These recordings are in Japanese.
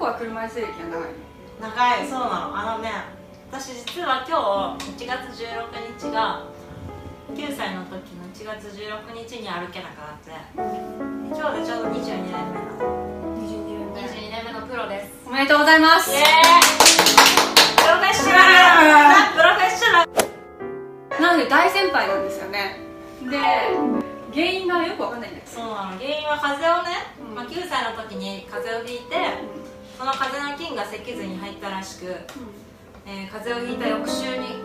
子は車椅子歴が長いの？ 長い、そうなの。私実は今日1月16日が9歳の時の1月16日に歩けなくなって、今日でちょうど22年目なの。22年目のプロです。 おめでとうございます。 イエーイ。プロフェッショナル、プロフェッショナル。 なので大先輩なんですよね。で、原因がよくわかんないんだけど。 そうなの。原因は風邪をね、9歳の時に風邪をひいて、その風邪の菌が脊髄に入ったらしく、風邪をひいた翌週に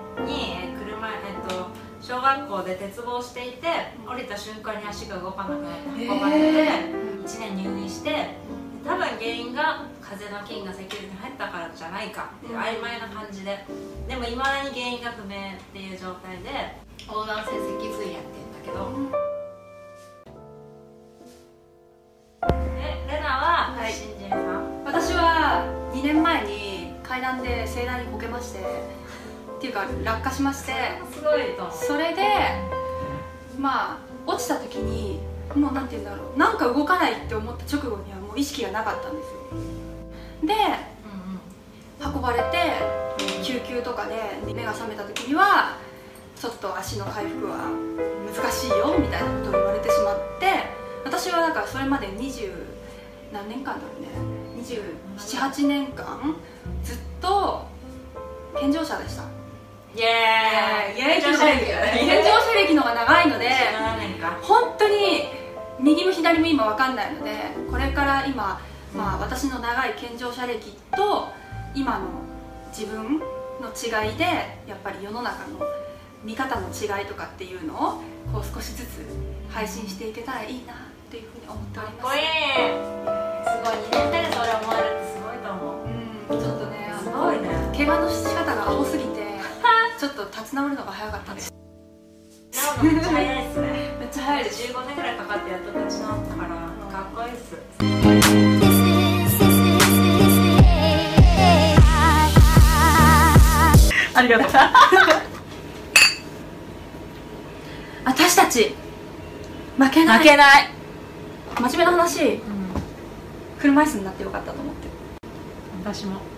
小学校で鉄棒していて、降りた瞬間に足が動かなくなって運ばれて、1年入院して、多分原因が風邪の菌が脊髄に入ったからじゃないかっていう曖昧な感じで、でもいまだに原因が不明っていう状態で横断性脊髄炎って言うんだけど、レナは新人さん？ 私は2年前に階段で盛大にこけまして、っていうか落下しまして、 すごいと思う。 それでまあ落ちた時にもうなんて言うんだろう、なんか動かないって思った直後にはもう意識がなかったんですよ。で、運ばれて救急とかで目が覚めた時にはちょっと足の回復は難しいよみたいなことを言われてしまって、私はだからそれまで20何年間だろうね、27、8年間ずっと健常者でした。 イエーイ。健常者歴の方が長いので、 7年か。 本当に右も左も今分かんないので、これから今、私の長い健常者歴と今の自分の違いで、やっぱり世の中の見方の違いとかっていうのをこう少しずつ配信していけたらいいなっていうふうに思っております。 かっこいい。すごい、2年目でそれ思えるってすごいと思う。 ちょっとね、 すごいね。 怪我の仕方がアホすぎてちょっと立ち直るのが早かったです。 めっちゃ早いっすね。 めっちゃ早いです。 15年ぐらいかかってやっと立ち直ったからかっこいいっす。ありがとう。 私たち負けない。真面目な話、車椅子になってよかったと思ってる。 私も。